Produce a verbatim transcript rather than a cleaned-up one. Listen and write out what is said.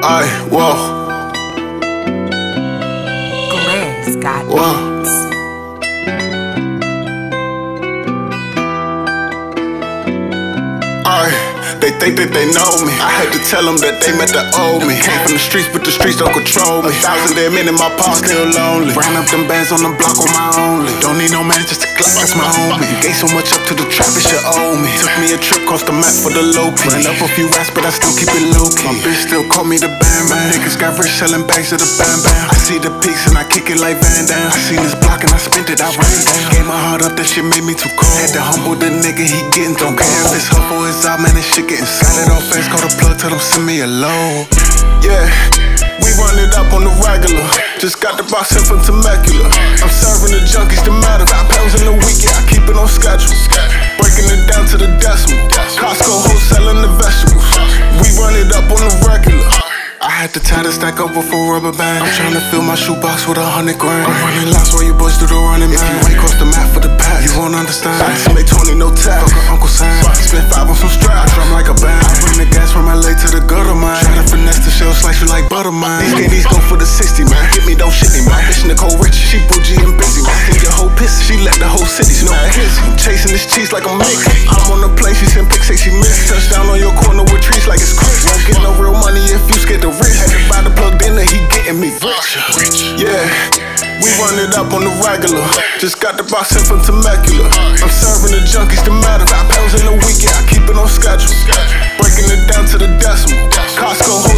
Ay, whoa. Grizz got Whoa. beats. Ay, they think that they know me. I had to tell them that they meant to owe me. Came from the streets, but the streets don't control me. A thousand dead men in my paw, still lonely. Ran up them bands on the block on my only. Don't need no man, just a Glock, that's my homie. Gave so much up to the trap, it should owe me. Took me a trip, cost the map for the low key. Ran up a few rats, but I still keep it low key. My bitch still call me the band man. Niggas got rich selling bags of the bam bam. I see the peaks and I kick it like Van Damme. I seen this block and I spent it, I ran down. Gave my heart up, that shit made me too cold. Had to humble the nigga, he getting don't care if it's her or his out, man, this shit getting sad. It off fast, call the plug, tell them send me a load. Yeah, we run it up on the regular. Just got the box in from Temecula. I'm serving the junkies the matter. Five pounds in a week, yeah, I keep it on schedule. Breaking it down to the decimal. Costco wholesaling the vegetables. We run it up on the regular. I had to tie the stack up with a rubber band. I'm trying to fill my shoebox with a hundred grand. I'm running lots while you boys do the running man. If you ain't cross the map for the pack, you won't understand. I just made twenty, no tap. Fuck a Uncle Sam. Spent five on some strap. I drum like a band. I bring the gas from L A to the gutter, man. Try to finesse the shell, slice you like butter, man. These K Ds go for the sixty, man. Hit me, don't shit me, man. Bitch Nicole Rich, she bougie and busy, man. Think your whole pissy, she let the whole city know. I'm chasing this cheese like I'm Mickey. I'm on the plane, she sent pics, say she missed. Touchdown on your corner with trees like it's Chris. Won't get no real money if you scared to risk. Had to buy the plug in, he getting me rich. Yeah, we run it up on the regular. Just got the box in from Temecula. I'm serving the junkies the matter. Five pounds in a week, yeah, I keep it on schedule. Breaking it down to the decimal. Costco